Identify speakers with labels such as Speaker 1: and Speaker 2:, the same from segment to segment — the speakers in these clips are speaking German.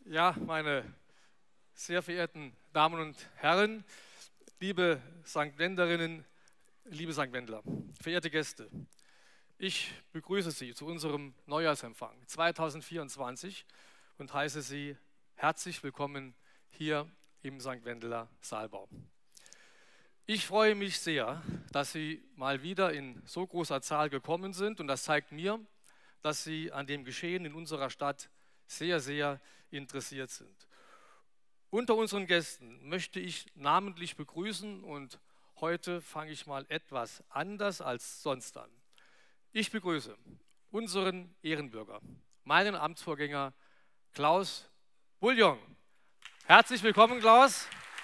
Speaker 1: Ja, meine sehr verehrten Damen und Herren, liebe St. Wendlerinnen, liebe St. Wendler, verehrte Gäste, ich begrüße Sie zu unserem Neujahrsempfang 2024 und heiße Sie herzlich willkommen hier im St. Wendler Saalbau. Ich freue mich sehr, dass Sie mal wieder in so großer Zahl gekommen sind und das zeigt mir, dass Sie an dem Geschehen in unserer Stadt sehr, sehr interessiert sind. Unter unseren Gästen möchte ich namentlich begrüßen und heute fange ich mal etwas anders als sonst an. Ich begrüße unseren Ehrenbürger, meinen Amtsvorgänger Klaus Bouillon. Herzlich willkommen, Klaus.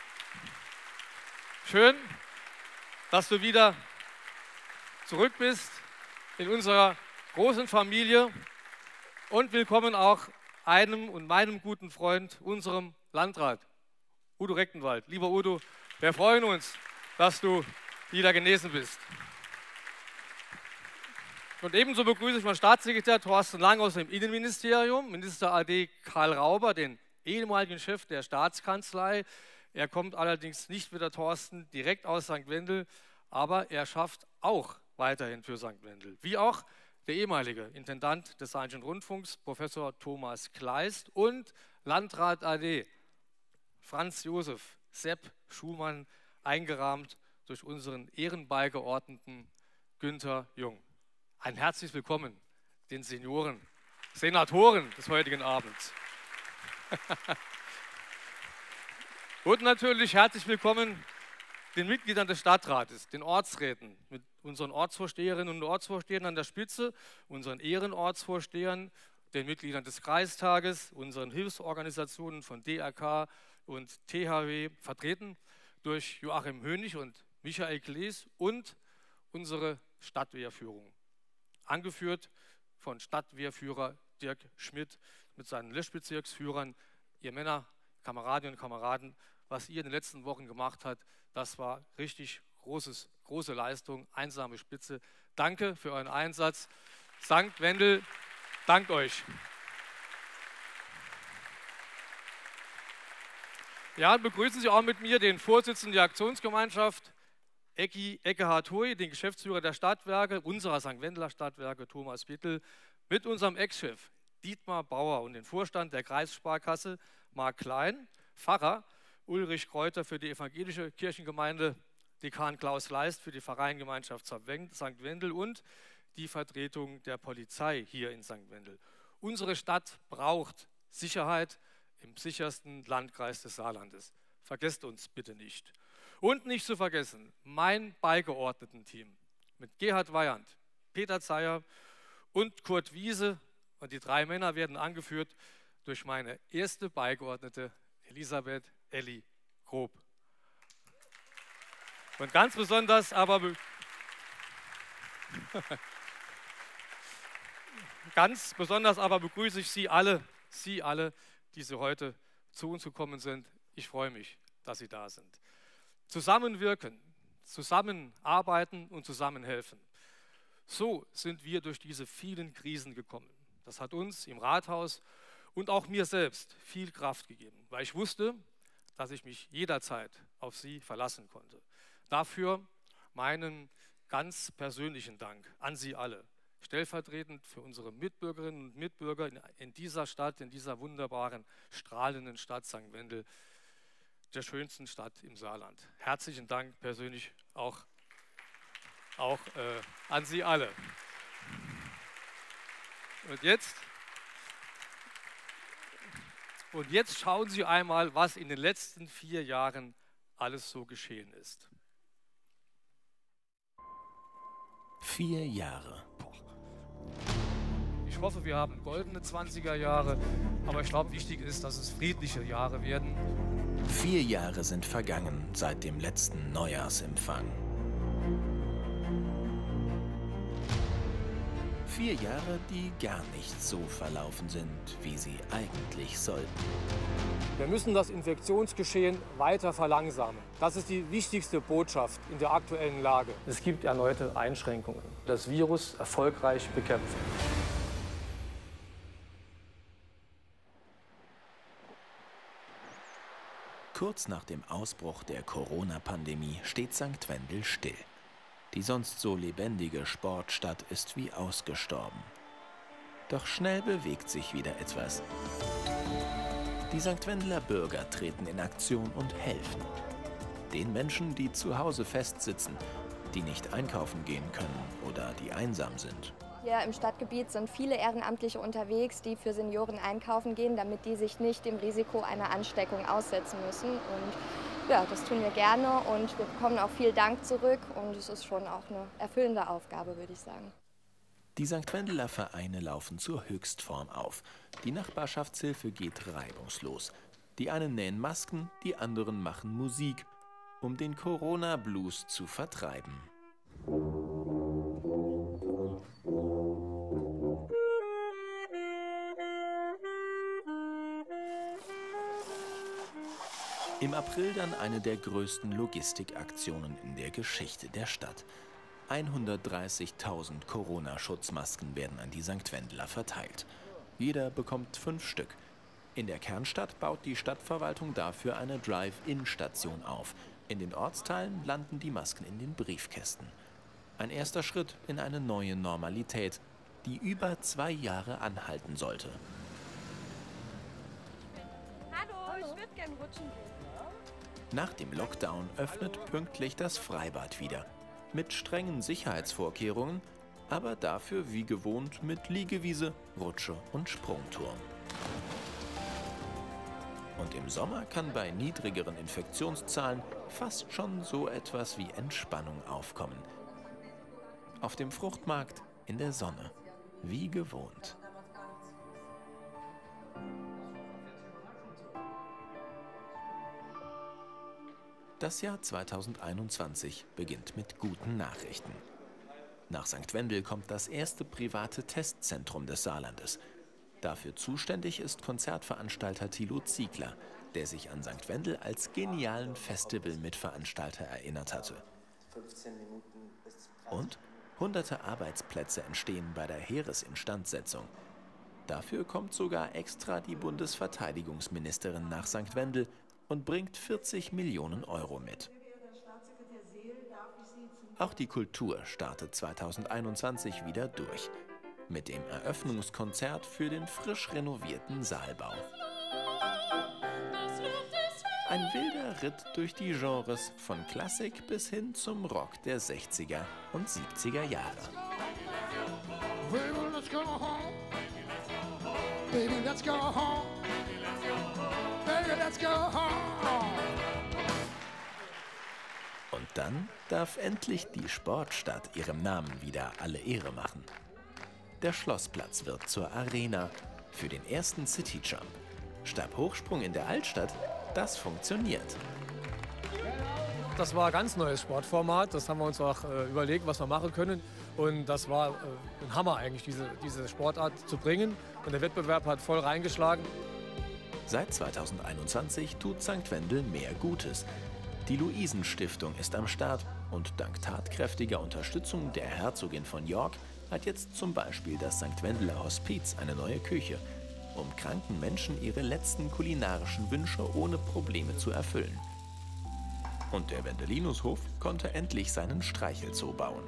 Speaker 1: Schön, dass du wieder zurück bist in unserer großen Familie und willkommen auch einem und meinem guten Freund, unserem Landrat, Udo Rechtenwald. Lieber Udo, wir freuen uns, dass du wieder genesen bist. Und ebenso begrüße ich meinen Staatssekretär Thorsten Lang aus dem Innenministerium, Minister AD Karl Rauber, den ehemaligen Chef der Staatskanzlei. Er kommt allerdings nicht wie der Thorsten direkt aus St. Wendel, aber er schafft auch weiterhin für St. Wendel. Wie auch der ehemalige Intendant des Saarländischen Rundfunks, Professor Thomas Kleist, und Landrat AD Franz Josef Sepp Schumann, eingerahmt durch unseren Ehrenbeigeordneten Günther Jung. Ein herzlich willkommen den Senioren, Senatoren des heutigen Abends. Und natürlich herzlich willkommen den Mitgliedern des Stadtrates, den Ortsräten, mit unseren Ortsvorsteherinnen und Ortsvorstehern an der Spitze, unseren Ehrenortsvorstehern, den Mitgliedern des Kreistages, unseren Hilfsorganisationen von DRK und THW, vertreten durch Joachim Hönig und Michael Klees, und unsere Stadtwehrführung, angeführt von Stadtwehrführer Dirk Schmidt mit seinen Löschbezirksführern. Ihr Männer, Kameradinnen und Kameraden, was ihr in den letzten Wochen gemacht habt, das war richtig große Leistung, einsame Spitze. Danke für euren Einsatz. St. Wendel dankt euch. Ja, begrüßen Sie auch mit mir den Vorsitzenden der Aktionsgemeinschaft, Eckehard Hui, den Geschäftsführer der Stadtwerke, unserer St. Wendler Stadtwerke, Thomas Bittel, mit unserem Ex-Chef Dietmar Bauer und den Vorstand der Kreissparkasse, Marc Klein, Pfarrer Ulrich Kräuter für die evangelische Kirchengemeinde, Dekan Klaus Leist für die Pfarreiengemeinschaft St. Wendel und die Vertretung der Polizei hier in St. Wendel. Unsere Stadt braucht Sicherheit im sichersten Landkreis des Saarlandes. Vergesst uns bitte nicht. Und nicht zu vergessen, mein Beigeordnetenteam mit Gerhard Weyand, Peter Zeyer und Kurt Wiese, und die drei Männer werden angeführt durch meine erste Beigeordnete Elisabeth Elli Grob. Und ganz besonders aber begrüße ich Sie alle, die Sie heute zu uns gekommen sind. Ich freue mich, dass Sie da sind. Zusammenwirken, zusammenarbeiten und zusammenhelfen. So sind wir durch diese vielen Krisen gekommen. Das hat uns im Rathaus und auch mir selbst viel Kraft gegeben, weil ich wusste, dass ich mich jederzeit auf Sie verlassen konnte. Dafür meinen ganz persönlichen Dank an Sie alle, stellvertretend für unsere Mitbürgerinnen und Mitbürger in dieser Stadt, in dieser wunderbaren, strahlenden Stadt St. Wendel, der schönsten Stadt im Saarland. Herzlichen Dank persönlich auch an Sie alle. Und jetzt schauen Sie einmal, was in den letzten 4 Jahren alles so geschehen ist.
Speaker 2: 4 Jahre.
Speaker 1: Ich hoffe, wir haben goldene 20er Jahre, aber ich glaube, wichtig ist, dass es friedliche Jahre werden.
Speaker 2: 4 Jahre sind vergangen seit dem letzten Neujahrsempfang. 4 Jahre, die gar nicht so verlaufen sind, wie sie eigentlich sollten.
Speaker 1: Wir müssen das Infektionsgeschehen weiter verlangsamen. Das ist die wichtigste Botschaft in der aktuellen Lage.
Speaker 3: Es gibt erneute Einschränkungen. Das Virus erfolgreich bekämpfen.
Speaker 2: Kurz nach dem Ausbruch der Corona-Pandemie steht St. Wendel still. Die sonst so lebendige Sportstadt ist wie ausgestorben. Doch schnell bewegt sich wieder etwas. Die St. Wendeler Bürger treten in Aktion und helfen. Den Menschen, die zu Hause festsitzen, die nicht einkaufen gehen können oder die einsam sind.
Speaker 4: Hier im Stadtgebiet sind viele Ehrenamtliche unterwegs, die für Senioren einkaufen gehen, damit die sich nicht dem Risiko einer Ansteckung aussetzen müssen. Und ja, das tun wir gerne und wir bekommen auch viel Dank zurück und es ist schon auch eine erfüllende Aufgabe, würde ich sagen.
Speaker 2: Die St. Wendeler Vereine laufen zur Höchstform auf. Die Nachbarschaftshilfe geht reibungslos. Die einen nähen Masken, die anderen machen Musik, um den Corona-Blues zu vertreiben. Im April dann eine der größten Logistikaktionen in der Geschichte der Stadt. 130.000 Corona-Schutzmasken werden an die St. Wendeler verteilt. Jeder bekommt 5 Stück. In der Kernstadt baut die Stadtverwaltung dafür eine Drive-In-Station auf. In den Ortsteilen landen die Masken in den Briefkästen. Ein erster Schritt in eine neue Normalität, die über 2 Jahre anhalten sollte.
Speaker 4: Hallo, ich würde gerne rutschen gehen.
Speaker 2: Nach dem Lockdown öffnet pünktlich das Freibad wieder. Mit strengen Sicherheitsvorkehrungen, aber dafür wie gewohnt mit Liegewiese, Rutsche und Sprungturm. Und im Sommer kann bei niedrigeren Infektionszahlen fast schon so etwas wie Entspannung aufkommen. Auf dem Fruchtmarkt in der Sonne, wie gewohnt. Das Jahr 2021 beginnt mit guten Nachrichten. Nach St. Wendel kommt das erste private Testzentrum des Saarlandes. Dafür zuständig ist Konzertveranstalter Thilo Ziegler, der sich an St. Wendel als genialen Festival-Mitveranstalter erinnert hatte. Und hunderte Arbeitsplätze entstehen bei der Heeresinstandsetzung. Dafür kommt sogar extra die Bundesverteidigungsministerin nach St. Wendel und bringt 40 Millionen Euro mit. Auch die Kultur startet 2021 wieder durch. Mit dem Eröffnungskonzert für den frisch renovierten Saalbau. Ein wilder Ritt durch die Genres von Klassik bis hin zum Rock der 60er und 70er Jahre.
Speaker 5: Baby, let's go home. Baby, let's go home. Baby, let's go home.
Speaker 2: Und dann darf endlich die Sportstadt ihrem Namen wieder alle Ehre machen. Der Schlossplatz wird zur Arena für den ersten City-Jump. Stabhochsprung in der Altstadt, das funktioniert.
Speaker 3: Das war ein ganz neues Sportformat. Das haben wir uns auch überlegt, was wir machen können. Und das war ein Hammer eigentlich, diese Sportart zu bringen. Und der Wettbewerb hat voll reingeschlagen.
Speaker 2: Seit 2021 tut St. Wendel mehr Gutes. Die Luisen-Stiftung ist am Start und dank tatkräftiger Unterstützung der Herzogin von York hat jetzt zum Beispiel das St. Wendeler Hospiz eine neue Küche, um kranken Menschen ihre letzten kulinarischen Wünsche ohne Probleme zu erfüllen. Und der Wendelinushof konnte endlich seinen Streichelzoo bauen.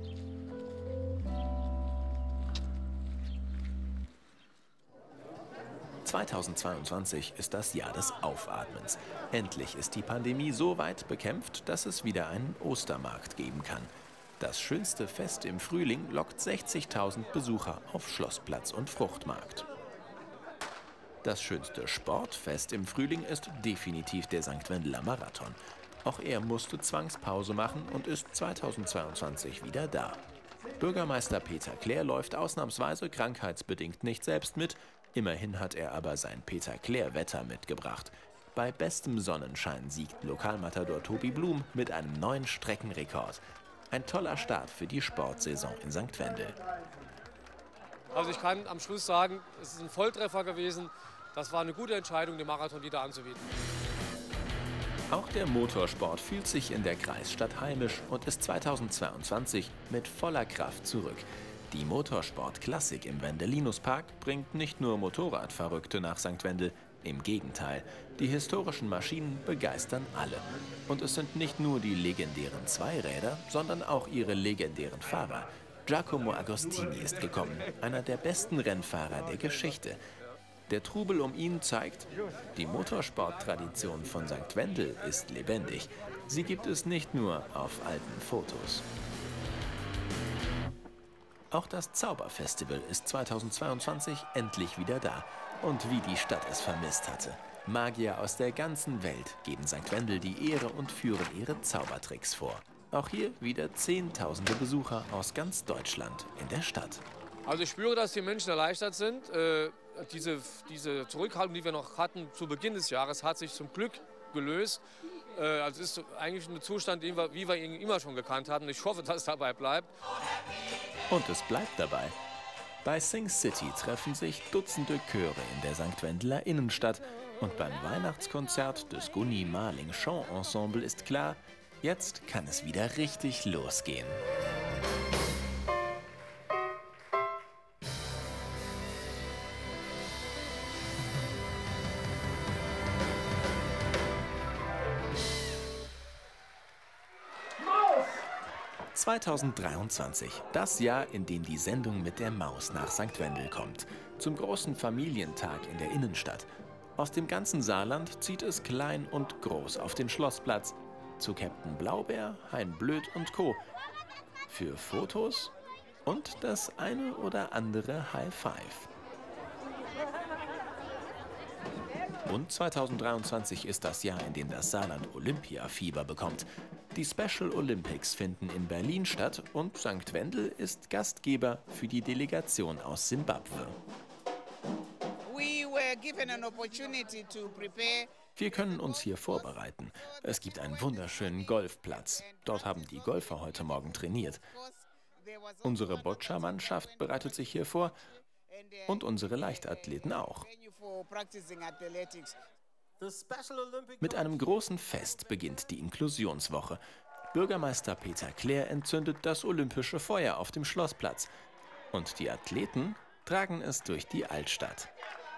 Speaker 2: (2022) ist das Jahr des Aufatmens. Endlich ist die Pandemie so weit bekämpft, dass es wieder einen Ostermarkt geben kann. Das schönste Fest im Frühling lockt 60.000 Besucher auf Schlossplatz und Fruchtmarkt. Das schönste Sportfest im Frühling ist definitiv der St. Wendeler Marathon. Auch er musste Zwangspause machen und ist 2022 wieder da. Bürgermeister Peter Klär läuft ausnahmsweise krankheitsbedingt nicht selbst mit. Immerhin hat er aber sein Peter-Klär-Wetter mitgebracht. Bei bestem Sonnenschein siegt Lokalmatador Tobi Blum mit einem neuen Streckenrekord. Ein toller Start für die Sportsaison in St. Wendel.
Speaker 3: Also ich kann am Schluss sagen, es ist ein Volltreffer gewesen. Das war eine gute Entscheidung, den Marathon wieder anzubieten.
Speaker 2: Auch der Motorsport fühlt sich in der Kreisstadt heimisch und ist 2022 mit voller Kraft zurück. Die Motorsport-Klassik im Wendelinuspark bringt nicht nur Motorradverrückte nach St. Wendel, Im Gegenteil, die historischen Maschinen begeistern alle. Und es sind nicht nur die legendären Zweiräder, sondern auch ihre legendären Fahrer. Giacomo Agostini ist gekommen, einer der besten Rennfahrer der Geschichte. Der Trubel um ihn zeigt, die Motorsporttradition von St. Wendel ist lebendig. Sie gibt es nicht nur auf alten Fotos. Auch das Zauberfestival ist 2022 endlich wieder da. Und wie die Stadt es vermisst hatte. Magier aus der ganzen Welt geben St. Wendel die Ehre und führen ihre Zaubertricks vor. Auch hier wieder Zehntausende Besucher aus ganz Deutschland in der Stadt.
Speaker 3: Also ich spüre, dass die Menschen erleichtert sind. Diese Zurückhaltung, die wir noch hatten zu Beginn des Jahres, hat sich zum Glück gelöst. Also es ist eigentlich ein Zustand, wie wir ihn immer schon gekannt hatten. Ich hoffe, dass es dabei bleibt.
Speaker 2: Und es bleibt dabei. Bei Sing City treffen sich Dutzende Chöre in der St. Wendeler Innenstadt. Und beim Weihnachtskonzert des Gunny Marling Chant Ensemble ist klar, jetzt kann es wieder richtig losgehen. Maus! 2023, das Jahr, in dem die Sendung mit der Maus nach St. Wendel kommt. Zum großen Familientag in der Innenstadt. Aus dem ganzen Saarland zieht es klein und groß auf den Schlossplatz. Zu Captain Blaubeer, Hein Blöd und Co. Für Fotos und das eine oder andere High Five. Und 2023 ist das Jahr, in dem das Saarland Olympiafieber bekommt. Die Special Olympics finden in Berlin statt und St. Wendel ist Gastgeber für die Delegation aus Simbabwe. Wir können uns hier vorbereiten. Es gibt einen wunderschönen Golfplatz. Dort haben die Golfer heute Morgen trainiert. Unsere Boccia-Mannschaft bereitet sich hier vor und unsere Leichtathleten auch. Mit einem großen Fest beginnt die Inklusionswoche. Bürgermeister Peter Klär entzündet das olympische Feuer auf dem Schlossplatz. Und die Athleten tragen es durch die Altstadt.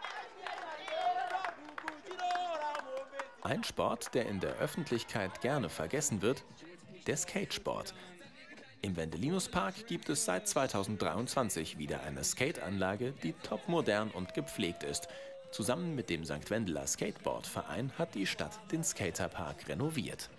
Speaker 2: Ein Sport, der in der Öffentlichkeit gerne vergessen wird, der Skatesport. Im Wendelinus-Park gibt es seit 2023 wieder eine Skateanlage, die topmodern und gepflegt ist. Zusammen mit dem St. Wendeler Skateboardverein hat die Stadt den Skaterpark renoviert.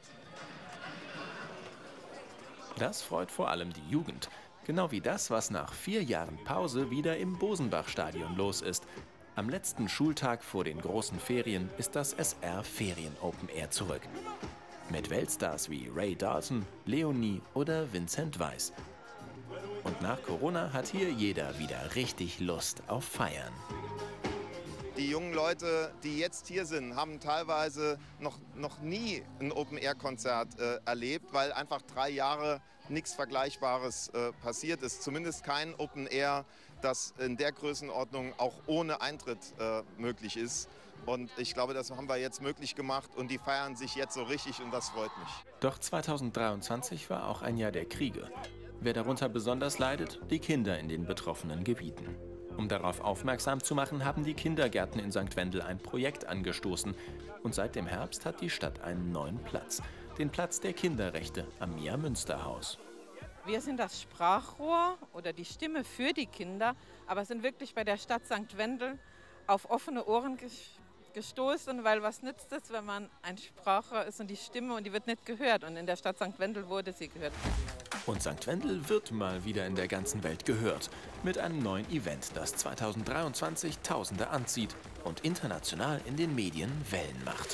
Speaker 2: Das freut vor allem die Jugend. Genau wie das, was nach 4 Jahren Pause wieder im Bosenbach-Stadion los ist. Am letzten Schultag vor den großen Ferien ist das SR Ferien Open Air zurück. Mit Weltstars wie Ray Dalton, Leonie oder Vincent Weiss. Und nach Corona hat hier jeder wieder richtig Lust auf Feiern.
Speaker 6: Die jungen Leute, die jetzt hier sind, haben teilweise noch nie ein Open-Air-Konzert erlebt, weil einfach 3 Jahre nichts Vergleichbares passiert ist. Zumindest kein Open-Air, das in der Größenordnung auch ohne Eintritt möglich ist. Und ich glaube, das haben wir jetzt möglich gemacht und die feiern sich jetzt so richtig und das freut mich.
Speaker 2: Doch 2023 war auch ein Jahr der Kriege. Wer darunter besonders leidet? Die Kinder in den betroffenen Gebieten. Um darauf aufmerksam zu machen, haben die Kindergärten in St. Wendel ein Projekt angestoßen. Und seit dem Herbst hat die Stadt einen neuen Platz. Den Platz der Kinderrechte am Mia-Münster-Haus.
Speaker 7: Wir sind das Sprachrohr oder die Stimme für die Kinder, aber sind wirklich bei der Stadt St. Wendel auf offene Ohren gestoßen, weil was nützt es, wenn man ein Sprachrohr ist und die Stimme und die wird nicht gehört. Und in der Stadt St. Wendel wurde sie gehört.
Speaker 2: Und St. Wendel wird mal wieder in der ganzen Welt gehört. Mit einem neuen Event, das 2023 Tausende anzieht und international in den Medien Wellen macht.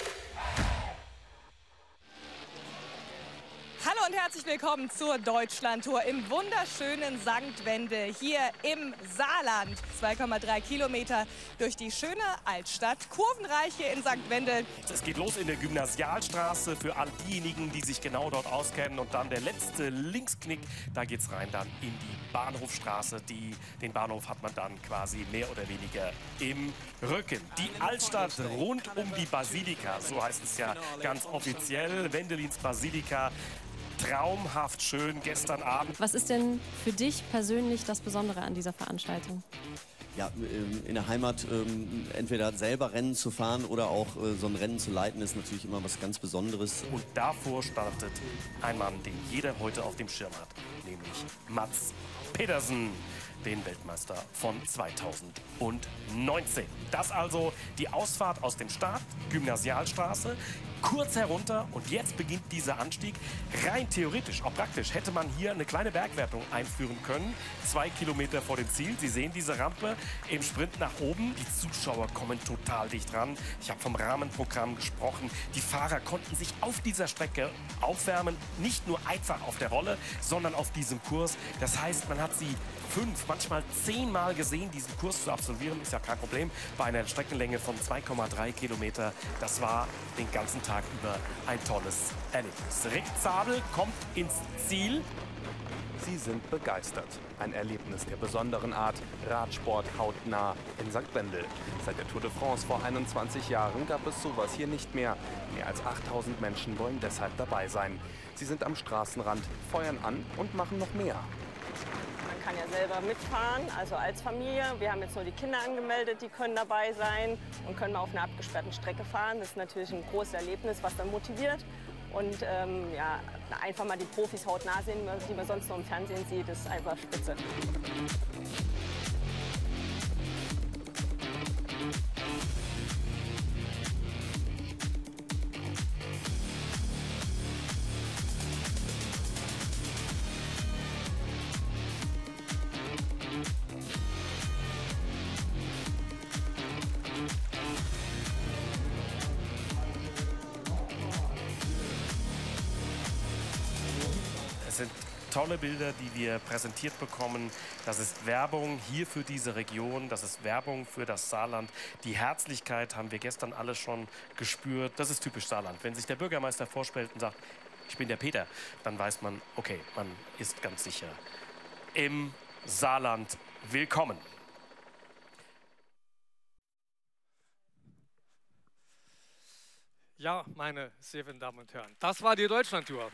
Speaker 8: Hallo und herzlich willkommen zur Deutschlandtour im wunderschönen St. Wendel hier im Saarland. 2,3 Kilometer durch die schöne Altstadt, kurvenreich hier in St. Wendel.
Speaker 9: Es geht los in der Gymnasialstraße für all diejenigen, die sich genau dort auskennen. Und dann der letzte Linksknick, da geht's rein dann in die Bahnhofstraße. Den Bahnhof hat man dann quasi mehr oder weniger im Rücken. Die Altstadt rund um die Basilika, so heißt es ja ganz offiziell. Wendelins Basilika. Traumhaft schön gestern Abend.
Speaker 10: Was ist denn für dich persönlich das Besondere an dieser Veranstaltung? ja, in der Heimat entweder selber Rennen zu fahren oder auch so ein Rennen zu leiten, ist natürlich immer was ganz Besonderes.
Speaker 9: Und davor startet ein Mann, den jeder heute auf dem Schirm hat, nämlich Mats Pedersen, den Weltmeister von 2019. Das also die Ausfahrt aus dem Start, Gymnasialstraße, kurz herunter und jetzt beginnt dieser Anstieg. Rein theoretisch, auch praktisch, hätte man hier eine kleine Bergwertung einführen können. 2 Kilometer vor dem Ziel. Sie sehen diese Rampe im Sprint nach oben. Die Zuschauer kommen total dicht ran. Ich habe vom Rahmenprogramm gesprochen. Die Fahrer konnten sich auf dieser Strecke aufwärmen. Nicht nur einfach auf der Rolle, sondern auf diesem Kurs. Das heißt, man hat sie 5, manchmal 10 Mal gesehen, diesen Kurs zu absolvieren. Ist ja kein Problem. Bei einer Streckenlänge von 2,3 Kilometer. Das war den ganzen Tag über ein tolles Erlebnis. Rick Zabel kommt ins Ziel.
Speaker 11: Sie sind begeistert. Ein Erlebnis der besonderen Art. Radsport hautnah in St. Wendel. Seit der Tour de France vor 21 Jahren gab es sowas hier nicht mehr. Mehr als 8000 Menschen wollen deshalb dabei sein. Sie sind am Straßenrand, feuern an und machen noch mehr.
Speaker 12: Man kann ja selber mitfahren, also als Familie. Wir haben jetzt nur die Kinder angemeldet, die können dabei sein und können mal auf einer abgesperrten Strecke fahren. Das ist natürlich ein großes Erlebnis, was dann motiviert. Und ja, einfach mal die Profis hautnah sehen, die man sonst nur im Fernsehen sieht, ist einfach spitze.
Speaker 9: Es sind tolle Bilder, die wir präsentiert bekommen. Das ist Werbung hier für diese Region, das ist Werbung für das Saarland. Die Herzlichkeit haben wir gestern alle schon gespürt. Das ist typisch Saarland. Wenn sich der Bürgermeister vorstellt und sagt, ich bin der Peter, dann weiß man, okay, man ist ganz sicher im Saarland willkommen.
Speaker 1: Ja, meine sehr verehrten Damen und Herren, das war die Deutschlandtour.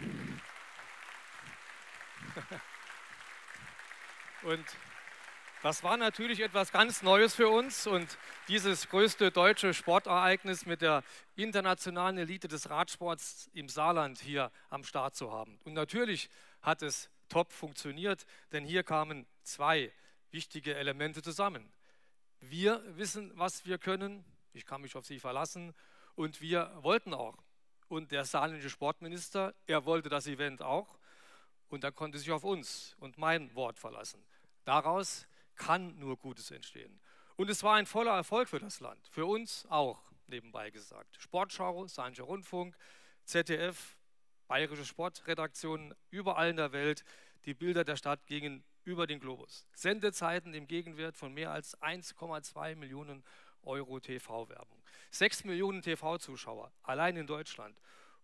Speaker 1: Und das war natürlich etwas ganz Neues für uns und dieses größte deutsche Sportereignis mit der internationalen Elite des Radsports im Saarland hier am Start zu haben. Und natürlich hat es top funktioniert, denn hier kamen 2 wichtige Elemente zusammen. Wir wissen, was wir können, ich kann mich auf Sie verlassen und wir wollten auch. Und der saarländische Sportminister, er wollte das Event auch. Und er konnte sich auf uns und mein Wort verlassen. Daraus kann nur Gutes entstehen. Und es war ein voller Erfolg für das Land, für uns auch, nebenbei gesagt. Sportschau, Saarländischer Rundfunk, ZDF, bayerische Sportredaktionen, überall in der Welt. Die Bilder der Stadt gingen über den Globus. Sendezeiten im Gegenwert von mehr als 1,2 Millionen Euro TV-Werbung. 6 Millionen TV-Zuschauer, allein in Deutschland.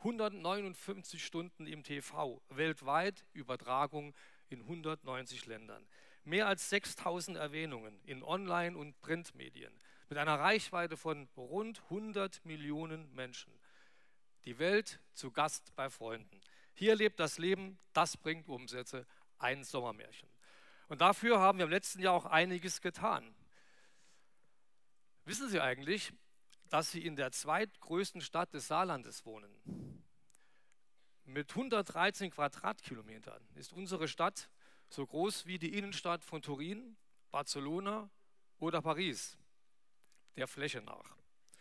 Speaker 1: 159 Stunden im TV, weltweit Übertragung in 190 Ländern. Mehr als 6000 Erwähnungen in Online- und Printmedien mit einer Reichweite von rund 100 Millionen Menschen. Die Welt zu Gast bei Freunden. Hier lebt das Leben, das bringt Umsätze, ein Sommermärchen. Und dafür haben wir im letzten Jahr auch einiges getan. Wissen Sie eigentlich, dass Sie in der zweitgrößten Stadt des Saarlandes wohnen? Mit 113 Quadratkilometern ist unsere Stadt so groß wie die Innenstadt von Turin, Barcelona oder Paris, der Fläche nach.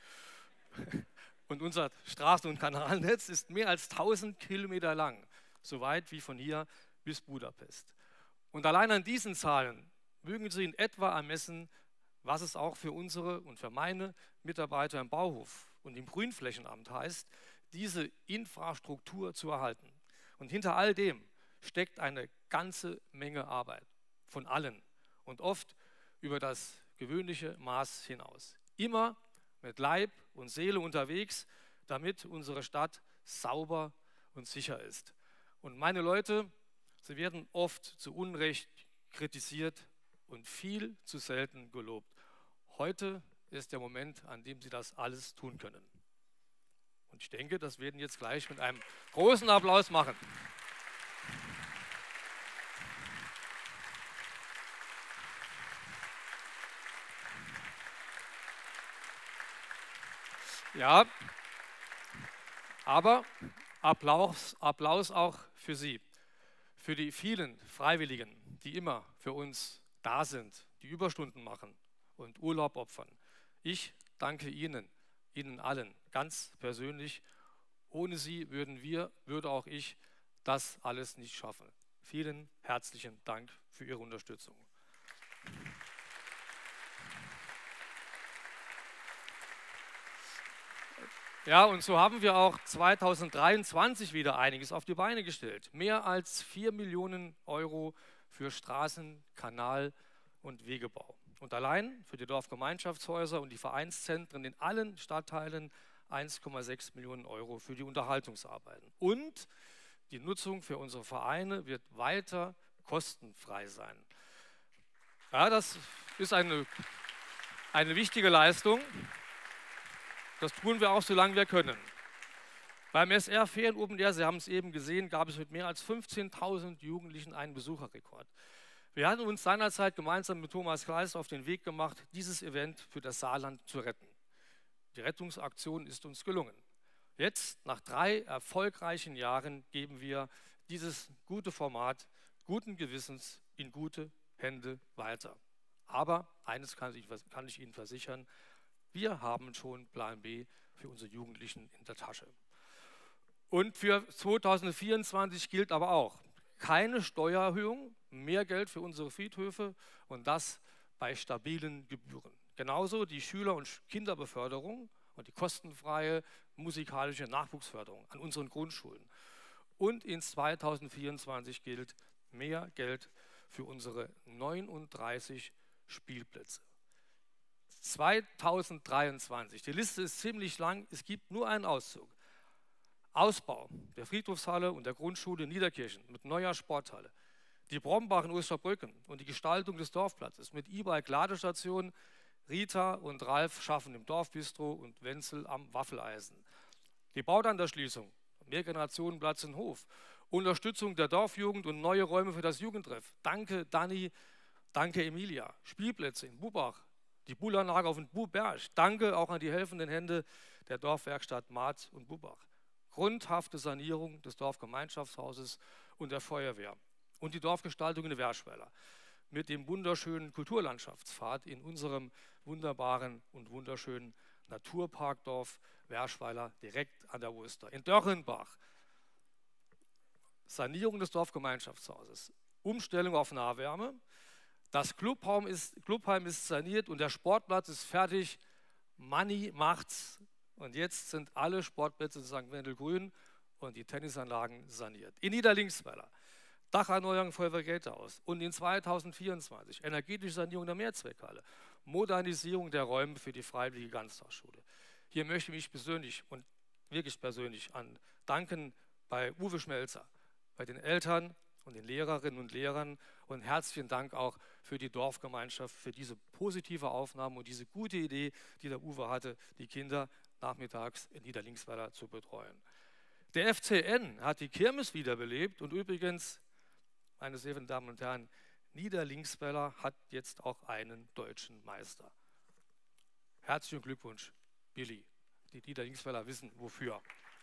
Speaker 1: Und unser Straßen- und Kanalnetz ist mehr als 1000 Kilometer lang, so weit wie von hier bis Budapest. Und allein an diesen Zahlen mögen Sie in etwa ermessen, was es auch für unsere und für meine Mitarbeiter im Bauhof und im Grünflächenamt heißt, diese Infrastruktur zu erhalten. Und hinter all dem steckt eine ganze Menge Arbeit von allen und oft über das gewöhnliche Maß hinaus. Immer mit Leib und Seele unterwegs, damit unsere Stadt sauber und sicher ist. Und meine Leute, sie werden oft zu Unrecht kritisiert und viel zu selten gelobt. Heute ist der Moment, an dem sie das alles tun können. Und ich denke, das werden jetzt gleich mit einem großen Applaus machen. Ja, aber Applaus auch für Sie, für die vielen Freiwilligen, die immer für uns da sind, die Überstunden machen und Urlaub opfern. Ich danke Ihnen allen ganz persönlich. Ohne Sie würde auch ich das alles nicht schaffen. Vielen herzlichen Dank für Ihre Unterstützung. Ja, und so haben wir auch 2023 wieder einiges auf die Beine gestellt. Mehr als 4 Millionen Euro für Straßen, Kanal und Wegebau. Und allein für die Dorfgemeinschaftshäuser und die Vereinszentren in allen Stadtteilen 1,6 Millionen Euro für die Unterhaltungsarbeiten. Und die Nutzung für unsere Vereine wird weiter kostenfrei sein. Ja, das ist eine wichtige Leistung. Das tun wir auch, solange wir können. Beim SR Ferien Open Air, Sie haben es eben gesehen, gab es mit mehr als 15.000 Jugendlichen einen Besucherrekord. Wir hatten uns seinerzeit gemeinsam mit Thomas Kreis auf den Weg gemacht, dieses Event für das Saarland zu retten. Die Rettungsaktion ist uns gelungen. Jetzt, nach 3 erfolgreichen Jahren, geben wir dieses gute Format guten Gewissens in gute Hände weiter. Aber eines kann ich Ihnen versichern: Wir haben schon Plan B für unsere Jugendlichen in der Tasche. Und für 2024 gilt aber auch: keine Steuererhöhung, mehr Geld für unsere Friedhöfe und das bei stabilen Gebühren. Genauso die Schüler- und Kinderbeförderung und die kostenfreie musikalische Nachwuchsförderung an unseren Grundschulen. Und in 2024 gilt mehr Geld für unsere 39 Spielplätze. 2023, die Liste ist ziemlich lang, es gibt nur einen Auszug. Ausbau der Friedhofshalle und der Grundschule Niederkirchen mit neuer Sporthalle. Die Brombach in Osterbrücken und die Gestaltung des Dorfplatzes mit E-Bike-Ladestationen. Rita und Ralf schaffen im Dorfbistro und Wenzel am Waffeleisen. Die Baudanderschließung, Mehrgenerationenplatz in Hof, Unterstützung der Dorfjugend und neue Räume für das Jugendtreff. Danke Dani, danke Emilia. Spielplätze in Bubach, die Bullanlage auf dem Buberg. Danke auch an die helfenden Hände der Dorfwerkstatt Marz und Bubach. Grundhafte Sanierung des Dorfgemeinschaftshauses und der Feuerwehr. Und die Dorfgestaltung in Werschweiler mit dem wunderschönen Kulturlandschaftspfad in unserem wunderbaren und wunderschönen Naturparkdorf Werschweiler direkt an der Oster. In Dörrenbach Sanierung des Dorfgemeinschaftshauses, Umstellung auf Nahwärme, das Clubheim ist saniert und der Sportplatz ist fertig. Money macht's. Und jetzt sind alle Sportplätze in St. Wendel grün und die Tennisanlagen saniert. In Niederlinksweiler Dacherneuerung Feuerwehrgeldhaus und in 2024 energetische Sanierung der Mehrzweckhalle, Modernisierung der Räume für die Freiwillige Ganztagsschule. Hier möchte ich mich persönlich und wirklich persönlich danken bei Uwe Schmelzer, bei den Eltern und den Lehrerinnen und Lehrern und herzlichen Dank auch für die Dorfgemeinschaft, für diese positive Aufnahme und diese gute Idee, die der Uwe hatte, die Kinder nachmittags in Niederlinksweiler zu betreuen. Der FCN hat die Kirmes wiederbelebt und übrigens, meine sehr verehrten Damen und Herren, Niederlinksweiler hat jetzt auch einen deutschen Meister. Herzlichen Glückwunsch, Billy. Die Niederlinksweiler wissen, wofür.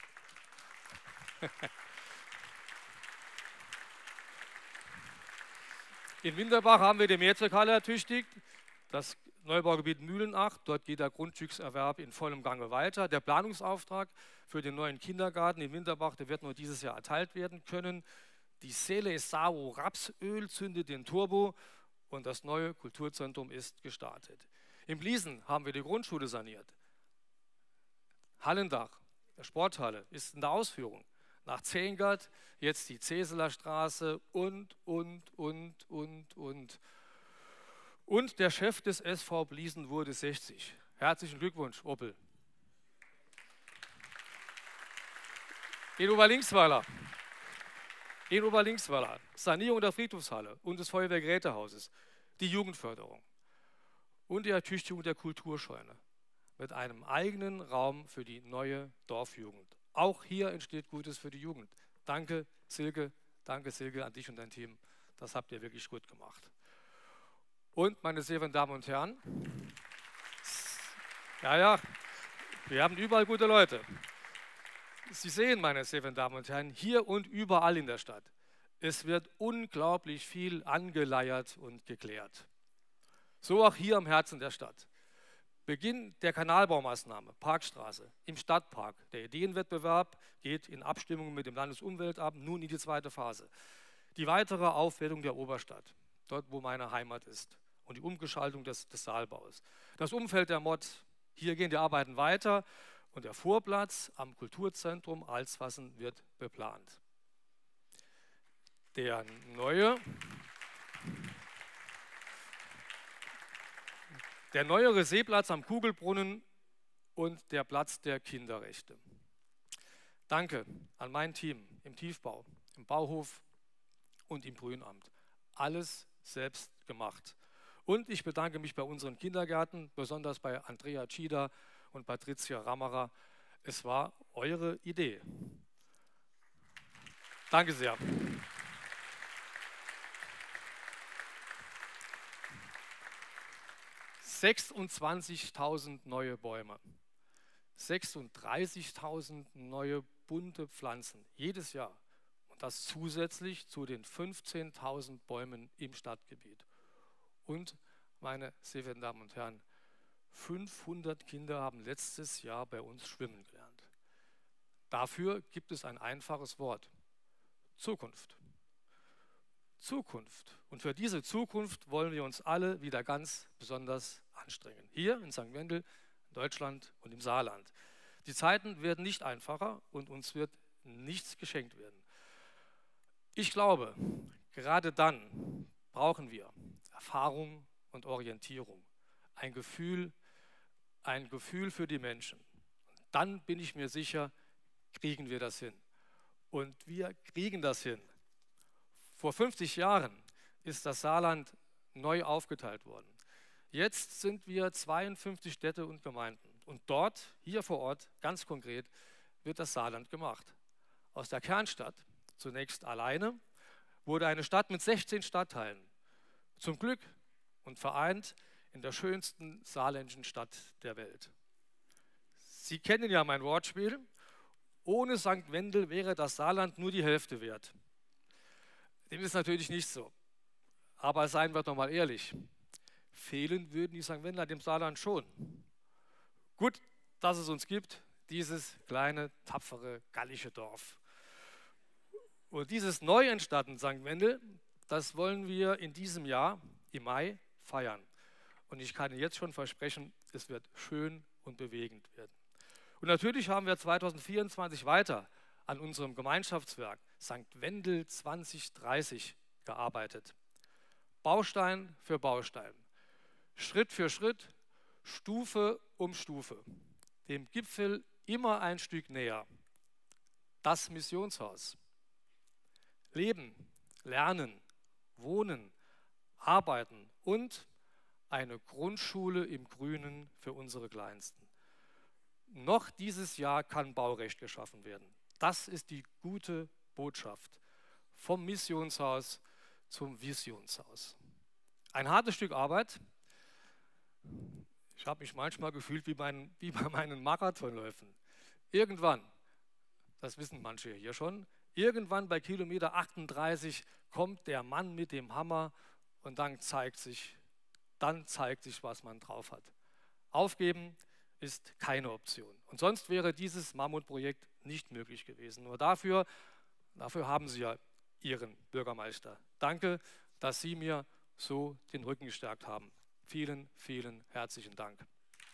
Speaker 1: In Winterbach haben wir die Mehrzweckhalle ertüchtigt, das Neubaugebiet Mühlenach, dort geht der Grundstückserwerb in vollem Gange weiter. Der Planungsauftrag für den neuen Kindergarten in Winterbach, der wird nur dieses Jahr erteilt werden können. Die Sele Sao Rapsöl zündet den Turbo und das neue Kulturzentrum ist gestartet. In Bliesen haben wir die Grundschule saniert. Hallendach, der Sporthalle, ist in der Ausführung. Nach Zehngert jetzt die Zeseler Straße und. Und der Chef des SV Bliesen wurde 60. Herzlichen Glückwunsch, Oppel. In Oberlinksweiler, Sanierung der Friedhofshalle und des Feuerwehrgerätehauses, die Jugendförderung und die Ertüchtigung der Kulturscheune mit einem eigenen Raum für die neue Dorfjugend. Auch hier entsteht Gutes für die Jugend. Danke Silke an dich und dein Team. Das habt ihr wirklich gut gemacht. Und meine sehr verehrten Damen und Herren, Wir haben überall gute Leute. Sie sehen, meine sehr verehrten Damen und Herren, hier und überall in der Stadt, es wird unglaublich viel angeleiert und geklärt. So auch hier am Herzen der Stadt. Beginn der Kanalbaumaßnahme, Parkstraße, im Stadtpark. Der Ideenwettbewerb geht in Abstimmung mit dem Landesumweltamt nun in die zweite Phase. Die weitere Aufwertung der Oberstadt, dort wo meine Heimat ist, und die Umgestaltung des Saalbaus. Das Umfeld der Mod, hier gehen die Arbeiten weiter und der Vorplatz am Kulturzentrum Alsfassen wird beplant. Der neue Seeplatz am Kugelbrunnen und der Platz der Kinderrechte. Danke an mein Team im Tiefbau, im Bauhof und im Grünamt. Alles selbst gemacht. Und ich bedanke mich bei unseren Kindergärten, besonders bei Andrea Tschida und Patricia Rammerer. Es war eure Idee. Danke sehr. »26.000 neue Bäume, 36.000 neue bunte Pflanzen jedes Jahr und das zusätzlich zu den 15.000 Bäumen im Stadtgebiet. Und, meine sehr verehrten Damen und Herren, 500 Kinder haben letztes Jahr bei uns schwimmen gelernt. Dafür gibt es ein einfaches Wort: Zukunft. Zukunft. Und für diese Zukunft wollen wir uns alle wieder ganz besonders anstrengen. Hier in St. Wendel, in Deutschland und im Saarland. Die Zeiten werden nicht einfacher und uns wird nichts geschenkt werden. Ich glaube, gerade dann brauchen wir Erfahrung und Orientierung, ein Gefühl für die Menschen. Dann bin ich mir sicher, kriegen wir das hin. Und wir kriegen das hin. Vor 50 Jahren ist das Saarland neu aufgeteilt worden. Jetzt sind wir 52 Städte und Gemeinden. Und dort, hier vor Ort, ganz konkret, wird das Saarland gemacht. Aus der Kernstadt, zunächst alleine, wurde eine Stadt mit 16 Stadtteilen. Zum Glück und vereint in der schönsten saarländischen Stadt der Welt. Sie kennen ja mein Wortspiel. Ohne St. Wendel wäre das Saarland nur die Hälfte wert. Dem ist natürlich nicht so. Aber seien wir doch mal ehrlich, fehlen würden die St. Wendler dem Saarland schon. Gut, dass es uns gibt, dieses kleine, tapfere, gallische Dorf. Und dieses neu entstandene St. Wendel, das wollen wir in diesem Jahr, im Mai, feiern. Und ich kann Ihnen jetzt schon versprechen, es wird schön und bewegend werden. Und natürlich haben wir 2024 weiter an unserem Gemeinschaftswerk St. Wendel 2030 gearbeitet. Baustein für Baustein, Schritt für Schritt, Stufe um Stufe, dem Gipfel immer ein Stück näher. Das Missionshaus. Leben, lernen, wohnen, arbeiten und eine Grundschule im Grünen für unsere Kleinsten. Noch dieses Jahr kann Baurecht geschaffen werden. Das ist die gute Botschaft vom Missionshaus zum Visionshaus. Ein hartes Stück Arbeit. Ich habe mich manchmal gefühlt wie bei meinen Marathonläufen. Irgendwann, das wissen manche hier schon, irgendwann bei Kilometer 38 kommt der Mann mit dem Hammer und dann zeigt sich, was man drauf hat. Aufgeben ist keine Option. Und sonst wäre dieses Mammutprojekt nicht möglich gewesen. Nur dafür haben Sie ja Ihren Bürgermeister. Danke, dass Sie mir so den Rücken gestärkt haben. Vielen, vielen herzlichen Dank.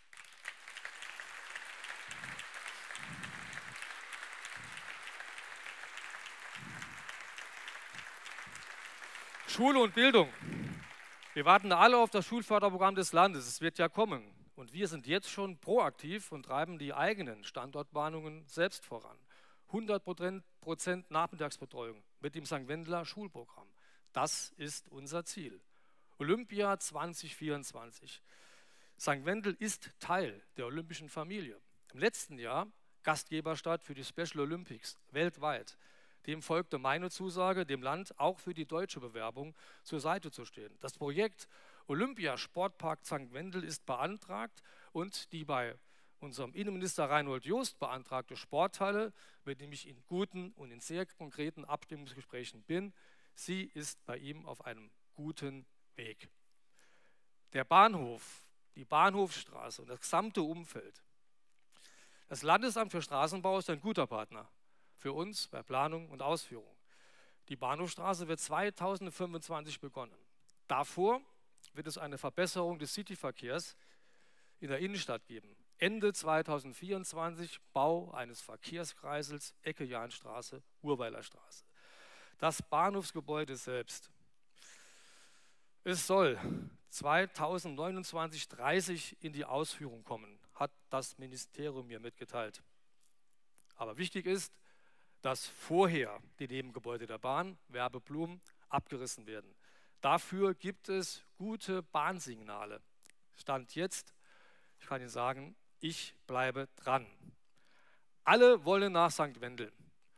Speaker 1: Schule und Bildung. Wir warten alle auf das Schulförderprogramm des Landes. Es wird ja kommen. Und wir sind jetzt schon proaktiv und treiben die eigenen Standortplanungen selbst voran. 100% Nachmittagsbetreuung mit dem St. Wendler Schulprogramm. Das ist unser Ziel. Olympia 2024. St. Wendel ist Teil der olympischen Familie. Im letzten Jahr Gastgeberstadt für die Special Olympics weltweit. Dem folgte meine Zusage, dem Land auch für die deutsche Bewerbung zur Seite zu stehen. Das Projekt Olympiasportpark St. Wendel ist beantragt und die bei unserem Innenminister Reinhold Jost beantragte Sporthalle, mit dem ich in guten und in sehr konkreten Abstimmungsgesprächen bin, sie ist bei ihm auf einem guten Weg. Der Bahnhof, die Bahnhofstraße und das gesamte Umfeld. Das Landesamt für Straßenbau ist ein guter Partner für uns bei Planung und Ausführung. Die Bahnhofstraße wird 2025 begonnen. Davor wird es eine Verbesserung des Cityverkehrs in der Innenstadt geben. Ende 2024 Bau eines Verkehrskreisels Ecke Jahnstraße, Urweiler Straße. Das Bahnhofsgebäude selbst. Es soll 2029/30 in die Ausführung kommen, hat das Ministerium mir mitgeteilt. Aber wichtig ist, dass vorher die Nebengebäude der Bahn, Werbeblumen, abgerissen werden. Dafür gibt es gute Bahnsignale. Stand jetzt, ich kann Ihnen sagen, ich bleibe dran. Alle wollen nach St. Wendel.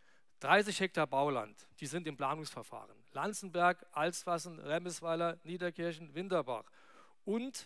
Speaker 1: 30 Hektar Bauland, die sind im Planungsverfahren. Lanzenberg, Alswassen, Remmisweiler, Niederkirchen, Winterbach und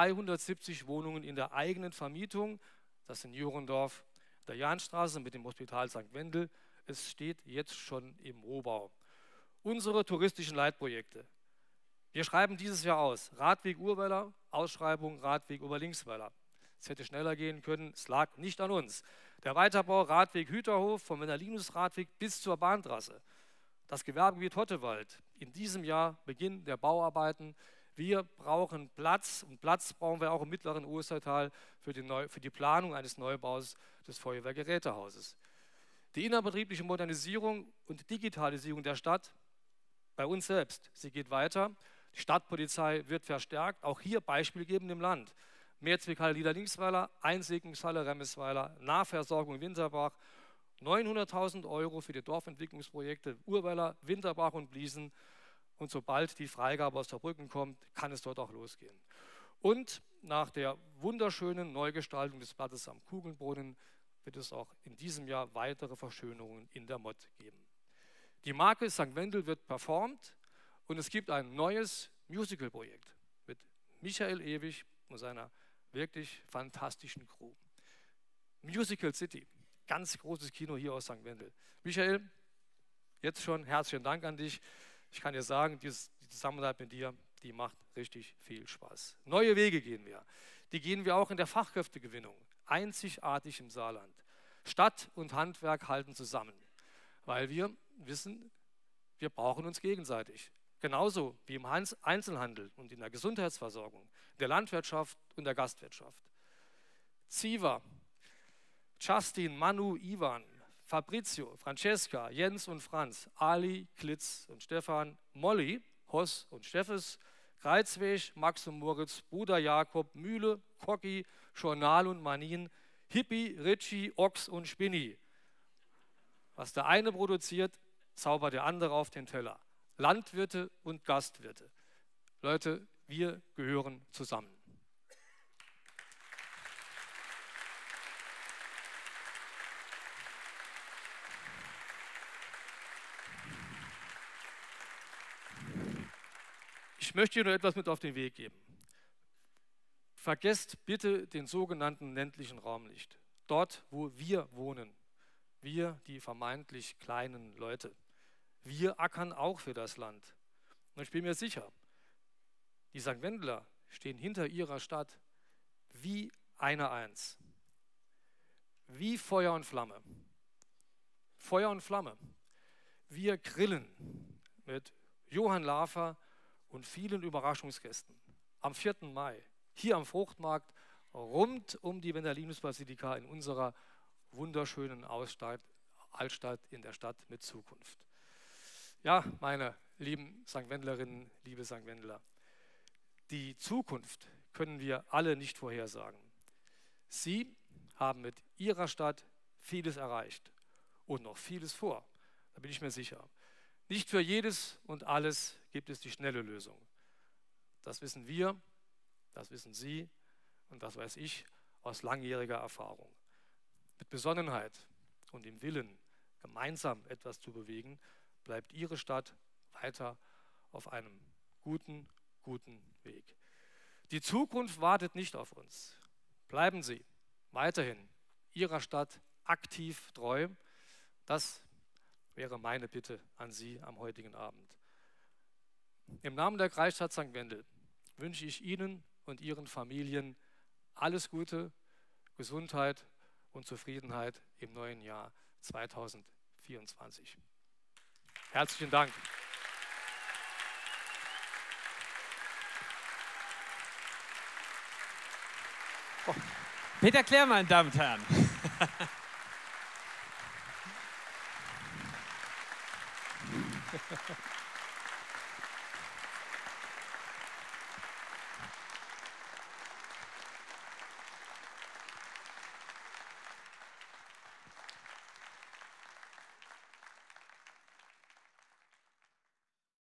Speaker 1: 370 Wohnungen in der eigenen Vermietung, das in Jurendorf, der Jahnstraße mit dem Hospital St. Wendel. Es steht jetzt schon im Rohbau. Unsere touristischen Leitprojekte. Wir schreiben dieses Jahr aus. Radweg Urweiler, Ausschreibung Radweg Oberlinksweiler. Es hätte schneller gehen können, es lag nicht an uns. Der Weiterbau Radweg Hüterhof vom Wennerlinus-Radweg bis zur Bahntrasse. Das Gewerbegebiet Hottewald. In diesem Jahr Beginn der Bauarbeiten. Wir brauchen Platz und Platz brauchen wir auch im mittleren Ostertal für die Planung eines Neubaus des Feuerwehrgerätehauses. Die innerbetriebliche Modernisierung und Digitalisierung der Stadt bei uns selbst, sie geht weiter. Die Stadtpolizei wird verstärkt, auch hier Beispiel geben im Land. Mehrzweckhalle Niederlinksweiler, Einsegnungshalle Remmisweiler, Nahversorgung Winterbach, 900.000 € für die Dorfentwicklungsprojekte Urweiler, Winterbach und Bliesen. Und sobald die Freigabe aus Saarbrücken kommt, kann es dort auch losgehen. Und nach der wunderschönen Neugestaltung des Blattes am Kugelbrunnen wird es auch in diesem Jahr weitere Verschönerungen in der Mott geben. Die Marke St. Wendel wird performt und es gibt ein neues Musical-Projekt mit Michael Ewig und seiner wirklich fantastischen Crew. Musical City, ganz großes Kino hier aus St. Wendel. Michael, jetzt schon herzlichen Dank an dich. Ich kann dir sagen, die Zusammenarbeit mit dir, die macht richtig viel Spaß. Neue Wege gehen wir. Die gehen wir auch in der Fachkräftegewinnung. Einzigartig im Saarland. Stadt und Handwerk halten zusammen, weil wir wissen, wir brauchen uns gegenseitig. Genauso wie im Einzelhandel und in der Gesundheitsversorgung, der Landwirtschaft und der Gastwirtschaft. Ziva, Justin, Manu, Ivan, Fabrizio, Francesca, Jens und Franz, Ali, Klitz und Stefan, Molly, Hoss und Steffes, Kreizweg, Max und Moritz, Bruder Jakob, Mühle, Kocki, Journal und Manin, Hippie, Ritchie, Ochs und Spinni. Was der eine produziert, zaubert der andere auf den Teller. Landwirte und Gastwirte. Leute, wir gehören zusammen. Ich möchte dir nur etwas mit auf den Weg geben. Vergesst bitte den sogenannten ländlichen Raum nicht. Dort, wo wir wohnen, wir, die vermeintlich kleinen Leute, wir ackern auch für das Land. Und ich bin mir sicher, die St. Wendler stehen hinter ihrer Stadt wie eine Eins. Wie Feuer und Flamme. Feuer und Flamme. Wir grillen mit Johann Lafer und vielen Überraschungsgästen am 4. Mai hier am Fruchtmarkt rund um die Wennerlinus-Basilika in unserer wunderschönen Altstadt in der Stadt mit Zukunft. Ja, meine lieben St. Wendlerinnen, liebe St. Wendler, die Zukunft können wir alle nicht vorhersagen. Sie haben mit Ihrer Stadt vieles erreicht und noch vieles vor, da bin ich mir sicher. Nicht für jedes und alles gibt es die schnelle Lösung. Das wissen wir, das wissen Sie und das weiß ich aus langjähriger Erfahrung. Mit Besonnenheit und dem Willen, gemeinsam etwas zu bewegen, bleibt Ihre Stadt weiter auf einem guten Weg. Die Zukunft wartet nicht auf uns. Bleiben Sie weiterhin Ihrer Stadt aktiv treu. Das wäre meine Bitte an Sie am heutigen Abend. Im Namen der Kreisstadt St. Wendel wünsche ich Ihnen und Ihren Familien alles Gute, Gesundheit und Zufriedenheit im neuen Jahr 2024. Herzlichen Dank.
Speaker 13: Oh. Peter Klär, meine Damen und Herren.